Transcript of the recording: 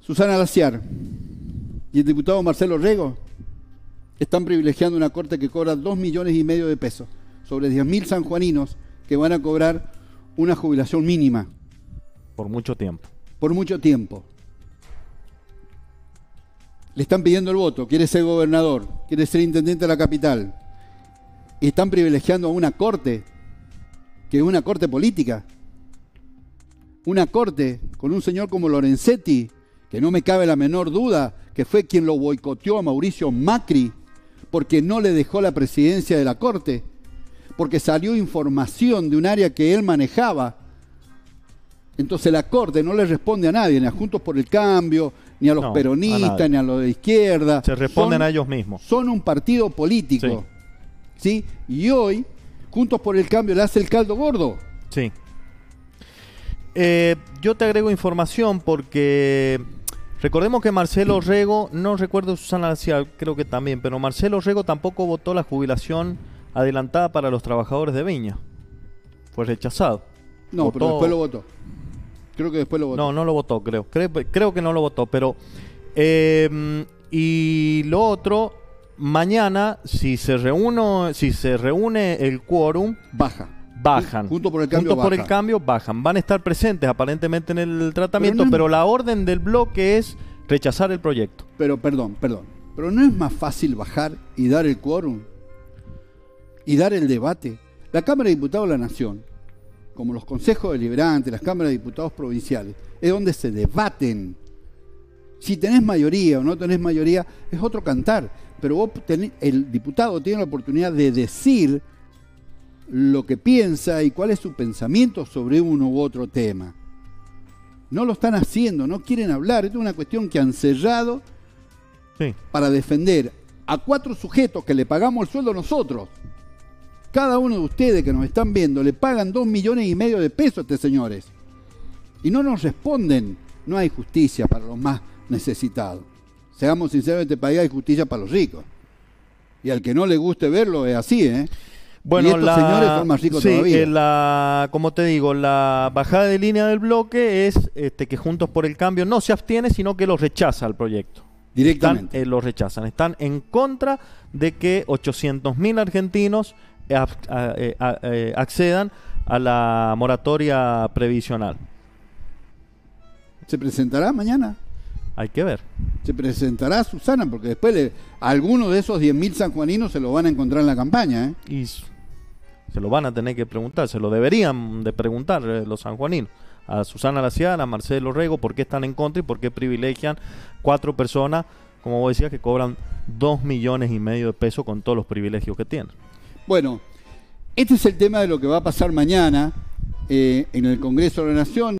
Susana Laciar y el diputado Marcelo Rego están privilegiando una corte que cobra 2,5 millones de pesos sobre 10.000 sanjuaninos que van a cobrar una jubilación mínima. Por mucho tiempo. Por mucho tiempo. Le están pidiendo el voto, quiere ser gobernador, quiere ser intendente de la capital. Y están privilegiando a una corte, que es una corte política. Una corte con un señor como Lorenzetti, que no me cabe la menor duda que fue quien lo boicoteó a Mauricio Macri porque no le dejó la presidencia de la corte, porque salió información de un área que él manejaba. Entonces la corte no le responde a nadie, ni a Juntos por el Cambio, ni a los peronistas, ni a los de izquierda. Se responden a ellos mismos. Son un partido político. ¿Sí? Y hoy, Juntos por el Cambio le hace el caldo gordo. Sí. Yo te agrego información porque recordemos que Marcelo Rego, no recuerdo Susana Laciar, creo que también, pero Marcelo Rego tampoco votó la jubilación adelantada para los trabajadores de Viña. Fue rechazado. No, votó, pero después lo votó. Creo que después lo votó. No, no lo votó, creo. Creo que no lo votó, pero... y lo otro, mañana, si se reúne el quórum... Bajan. Juntos por el Cambio bajan. Van a estar presentes aparentemente en el tratamiento, pero la orden del bloque es rechazar el proyecto. Pero, perdón. Pero ¿no es más fácil bajar y dar el quórum? Y dar el debate. La Cámara de Diputados de la Nación, como los consejos deliberantes, las cámaras de diputados provinciales, es donde se debaten. Si tenés mayoría o no tenés mayoría, es otro cantar. Pero el diputado tiene la oportunidad de decir lo que piensa y cuál es su pensamiento sobre uno u otro tema. No lo están haciendo, no quieren hablar. Esto es una cuestión que han cerrado para defender a 4 sujetos que le pagamos el sueldo nosotros. Cada uno de ustedes que nos están viendo le pagan 2,5 millones de pesos a estos señores. Y no nos responden. No hay justicia para los más necesitados. Seamos sinceros, en este país hay justicia para los ricos. Y al que no le guste verlo es así, ¿eh? Bueno, y estos señores son más ricos todavía. Como te digo, la bajada de línea del bloque es que Juntos por el Cambio no se abstiene, sino que lo rechaza al proyecto. Directamente. Lo rechazan. Están en contra de que 800.000 argentinos accedan a la moratoria previsional. ¿Se presentará mañana? Hay que ver. Se presentará Susana, porque después algunos de esos 10.000 sanjuaninos se lo van a encontrar en la campaña, ¿eh? Y se lo van a tener que preguntar, se lo deberían de preguntar los sanjuaninos. A Susana Laciar, a Marcelo Rego, por qué están en contra y por qué privilegian 4 personas, como vos decías, que cobran 2,5 millones de pesos con todos los privilegios que tienen. Bueno, este es el tema de lo que va a pasar mañana en el Congreso de la Nación.